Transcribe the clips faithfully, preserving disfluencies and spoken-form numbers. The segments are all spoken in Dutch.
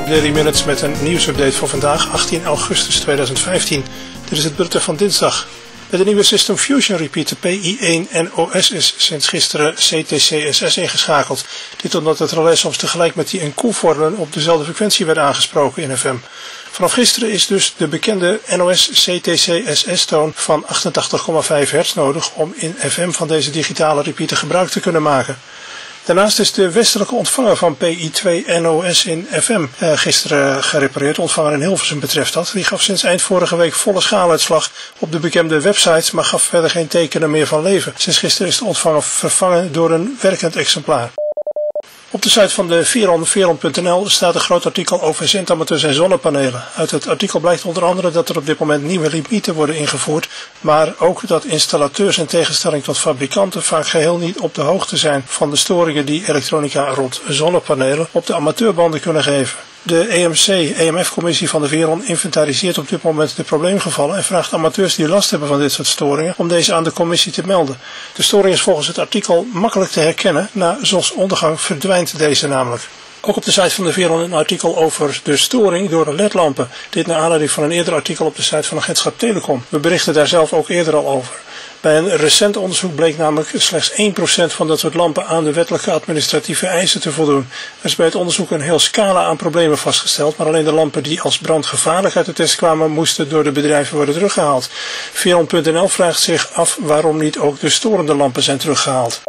Daily Minutes met een nieuwsupdate voor vandaag, achttien augustus tweeduizend vijftien. Dit is het bulletin van dinsdag. Met de nieuwe System Fusion repeater P I één N O S is sinds gisteren C T C S S ingeschakeld. Dit omdat het relais soms tegelijk met die encode-vormen op dezelfde frequentie werd aangesproken in F M. Vanaf gisteren is dus de bekende N O S C T C S S-toon van achtentachtig komma vijf hertz nodig om in F M van deze digitale repeater gebruik te kunnen maken. Daarnaast is de westelijke ontvanger van P I twee N O S in F M eh, gisteren gerepareerd. De ontvanger in Hilversum betreft dat. Die gaf sinds eind vorige week volle schaaluitslag op de bekende websites, maar gaf verder geen tekenen meer van leven. Sinds gisteren is de ontvanger vervangen door een werkend exemplaar. Op de site van de Veron, veron punt n l, staat een groot artikel over zendamateurs en zonnepanelen. Uit het artikel blijkt onder andere dat er op dit moment nieuwe limieten worden ingevoerd, maar ook dat installateurs in tegenstelling tot fabrikanten vaak geheel niet op de hoogte zijn van de storingen die elektronica rond zonnepanelen op de amateurbanden kunnen geven. De E M C E M F-commissie van de Veron inventariseert op dit moment de probleemgevallen en vraagt amateurs die last hebben van dit soort storingen om deze aan de commissie te melden. De storing is volgens het artikel makkelijk te herkennen, na zonsondergang verdwijnt deze namelijk. Ook op de site van de Veron een artikel over de storing door L E D-lampen. Dit naar aanleiding van een eerder artikel op de site van Agentschap Telecom. We berichten daar zelf ook eerder al over. Bij een recent onderzoek bleek namelijk slechts één procent van dat soort lampen aan de wettelijke administratieve eisen te voldoen. Er is bij het onderzoek een heel scala aan problemen vastgesteld, maar alleen de lampen die als brandgevaarlijk uit de test kwamen moesten door de bedrijven worden teruggehaald. Veron punt n l vraagt zich af waarom niet ook de storende lampen zijn teruggehaald.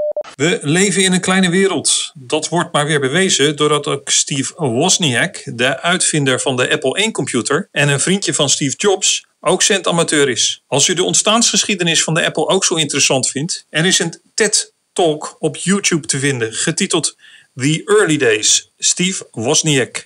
We leven in een kleine wereld. Dat wordt maar weer bewezen doordat ook Steve Wozniak, de uitvinder van de Apple één computer en een vriendje van Steve Jobs, ook zendamateur is. Als u de ontstaansgeschiedenis van de Apple ook zo interessant vindt, er is een TED-talk op YouTube te vinden, getiteld The Early Days, Steve Wozniak.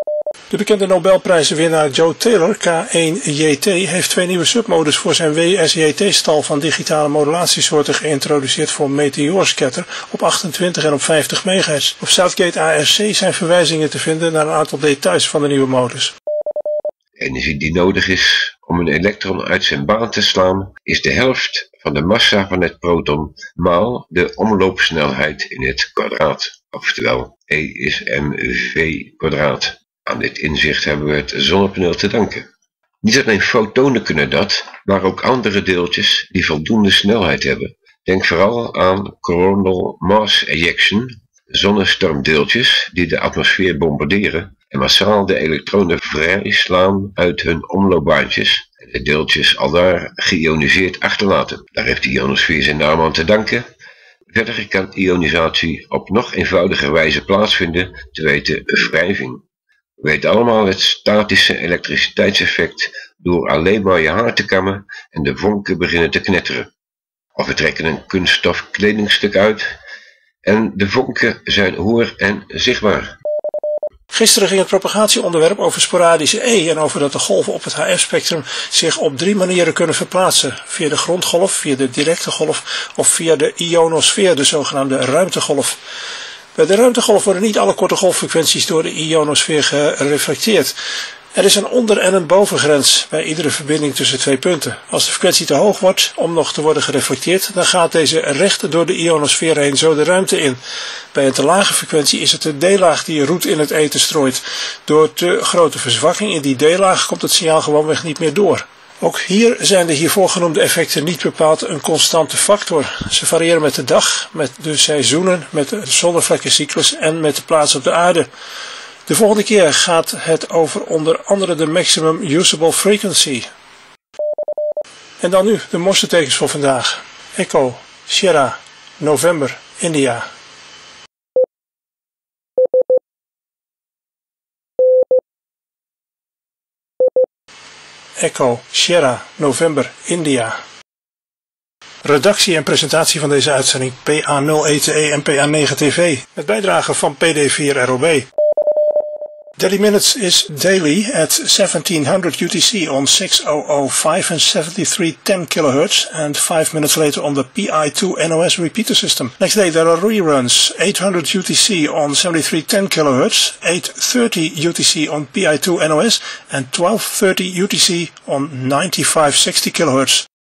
De bekende Nobelprijzenwinnaar Joe Taylor, K één J T, heeft twee nieuwe submodus voor zijn W S J T-stal van digitale modulatiesoorten geïntroduceerd voor Meteor Scatter op achtentwintig en op vijftig megahertz. Op Southgate A R C zijn verwijzingen te vinden naar een aantal details van de nieuwe modus. De energie die nodig is om een elektron uit zijn baan te slaan is de helft van de massa van het proton maal de omloopsnelheid in het kwadraat, oftewel E is mv kwadraat. Aan dit inzicht hebben we het zonnepaneel te danken. Niet alleen fotonen kunnen dat, maar ook andere deeltjes die voldoende snelheid hebben. Denk vooral aan coronal mass ejection, zonnestormdeeltjes die de atmosfeer bombarderen en massaal de elektronen vrijslaan uit hun omloopbaantjes en de deeltjes aldaar geïoniseerd achterlaten. Daar heeft de ionosfeer zijn naam aan te danken. Verder kan ionisatie op nog eenvoudiger wijze plaatsvinden, te weten wrijving. We weten allemaal het statische elektriciteitseffect door alleen maar je haar te kammen en de vonken beginnen te knetteren. Of we trekken een kunststof kledingstuk uit en de vonken zijn hoor en zichtbaar. Gisteren ging het propagatieonderwerp over sporadische E en over dat de golven op het H F-spectrum zich op drie manieren kunnen verplaatsen. Via de grondgolf, via de directe golf of via de ionosfeer, de zogenaamde ruimtegolf. Bij de ruimtegolf worden niet alle korte golffrequenties door de ionosfeer gereflecteerd. Er is een onder- en een bovengrens bij iedere verbinding tussen twee punten. Als de frequentie te hoog wordt om nog te worden gereflecteerd, dan gaat deze recht door de ionosfeer heen zo de ruimte in. Bij een te lage frequentie is het de D-laag die roet in het ether strooit. Door te grote verzwakking in die D-laag komt het signaal gewoonweg niet meer door. Ook hier zijn de hiervoor genoemde effecten niet bepaald een constante factor. Ze variëren met de dag, met de seizoenen, met de zonnevlekkencyclus en met de plaats op de aarde. De volgende keer gaat het over onder andere de maximum usable frequency. En dan nu de morsetekens voor vandaag. Echo, Sierra, November, India. Echo, Sierra, November, India. Redactie en presentatie van deze uitzending P A nul E T E en P A negen T V. Met bijdrage van P D vier R O B. Daily Minutes is daily at seventeen hundred U T C on six thousand five and seventy-three ten kilohertz and five minutes later on the P I two N O S repeater system. Next day there are reruns eight hundred U T C on seventy-three ten kilohertz, eight thirty U T C on P I two N O S and twelve thirty U T C on ninety-five sixty kilohertz.